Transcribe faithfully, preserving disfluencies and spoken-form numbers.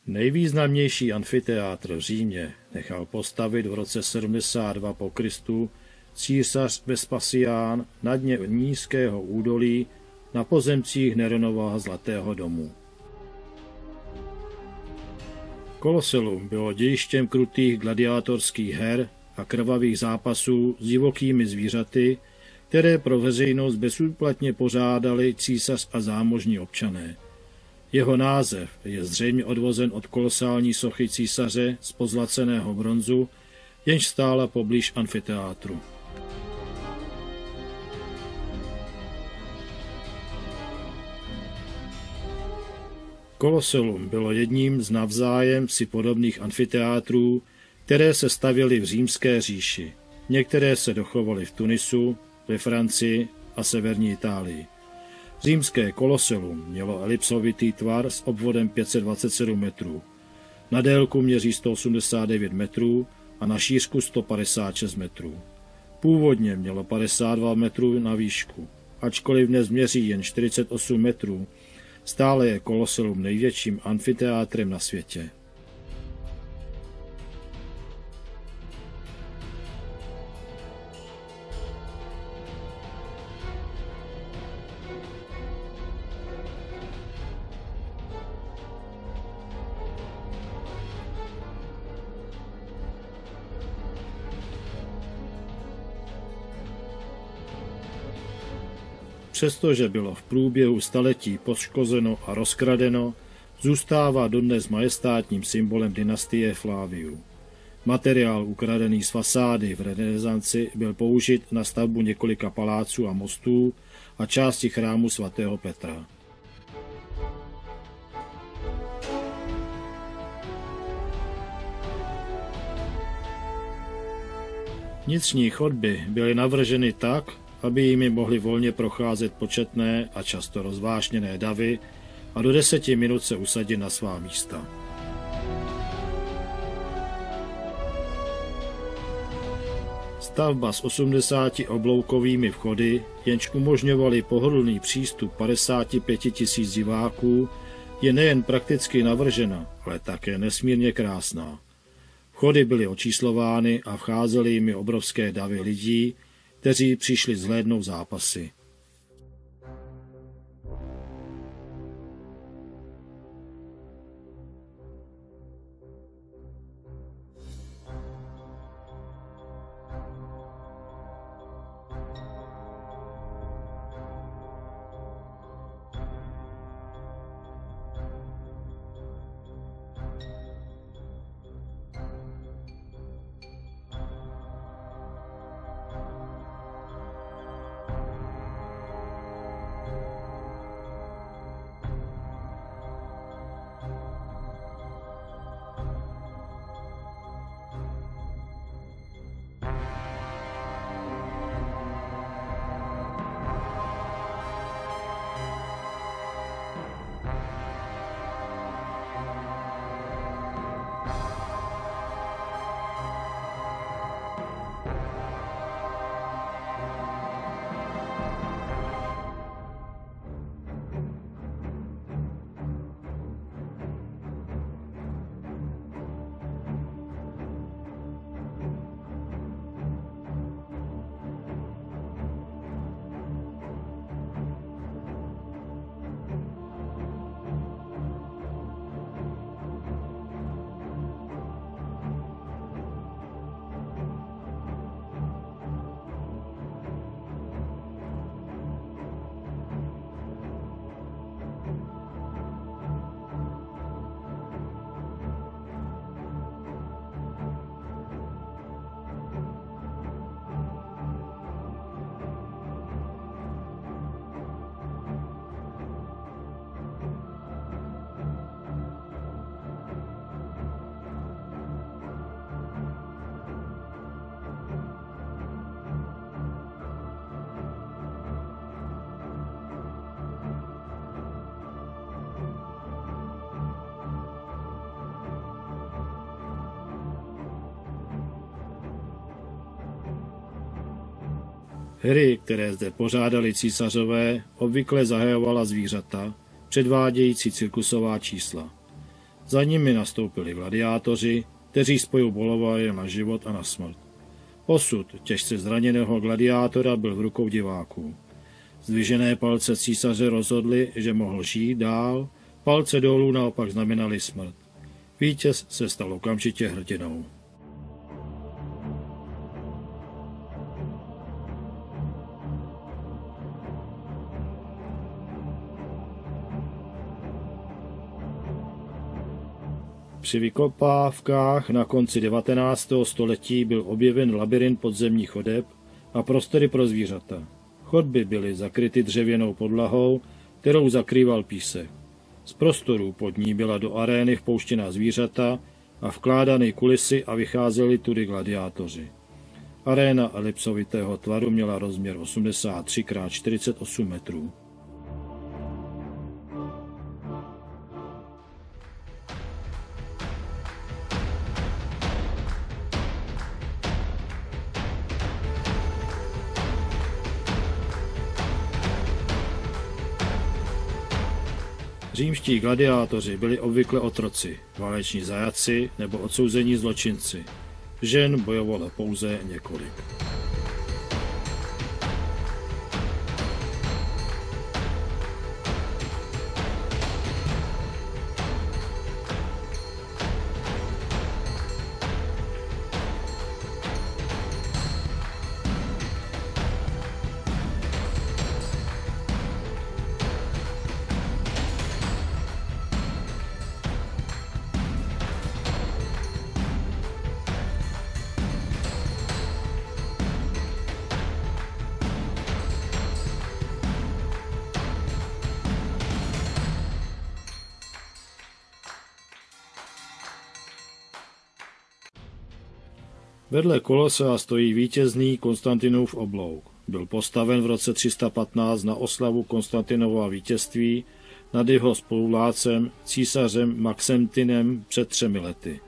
Nejvýznamnější amfiteátr v Římě nechal postavit v roce sedmdesát dva po Kristu císař Vespasián na dně nízkého údolí na pozemcích Neronova Zlatého domu. Koloseum bylo dějištěm krutých gladiátorských her a krvavých zápasů s divokými zvířaty, které pro veřejnost bezúplatně pořádali císař a zámožní občané. Jeho název je zřejmě odvozen od kolosální sochy císaře z pozlaceného bronzu, jenž stála poblíž amfiteátru. Koloseum bylo jedním z navzájem si podobných amfiteátrů, které se stavěly v Římské říši. Některé se dochovaly v Tunisu, ve Francii a severní Itálii. Římské Koloseum mělo elipsovitý tvar s obvodem pět set dvacet sedm metrů. Na délku měří sto osmdesát devět metrů a na šířku sto padesát šest metrů. Původně mělo padesát dva metrů na výšku. Ačkoliv dnes měří jen čtyřicet osm metrů, stále je Koloseum největším amfiteátrem na světě. Přestože bylo v průběhu staletí poškozeno a rozkradeno, zůstává dodnes majestátním symbolem dynastie Flaviů. Materiál ukradený z fasády v renesanci byl použit na stavbu několika paláců a mostů a části chrámu svatého Petra. Vnitřní chodby byly navrženy tak, aby jimi mohly volně procházet početné a často rozvášněné davy a do deseti minut se usadit na svá místa. Stavba s osmdesáti obloukovými vchody, jenž umožňovaly pohodlný přístup padesáti pěti tisíc diváků, je nejen prakticky navržena, ale také nesmírně krásná. Vchody byly očíslovány a vcházely jimi obrovské davy lidí, kteří přišli zhlédnout zápasy. Hry, které zde pořádali císařové, obvykle zahajovala zvířata, předvádějící cirkusová čísla. Za nimi nastoupili gladiátoři, kteří spolu bojovali na život a na smrt. Osud těžce zraněného gladiátora byl v rukou diváků. Zdvižené palce císaře rozhodly, že mohl žít dál, palce dolů naopak znamenaly smrt. Vítěz se stal okamžitě hrdinou. Při vykopávkách na konci devatenáctého století byl objeven labyrint podzemních chodeb a prostory pro zvířata. Chodby byly zakryty dřevěnou podlahou, kterou zakrýval písek. Z prostorů pod ní byla do arény vpouštěna zvířata a vkládány kulisy a vycházeli tudy gladiátoři. Aréna elipsovitého tvaru měla rozměr osmdesát tři krát čtyřicet osm metrů. Římští gladiátoři byli obvykle otroci, váleční zajatci nebo odsouzení zločinci. Žen bojovalo pouze několik. Vedle kolosea stojí vítězný Konstantinův oblouk. Byl postaven v roce tři sta patnáct na oslavu Konstantinova vítězství nad jeho spoluvládcem císařem Maxentinem před třemi lety.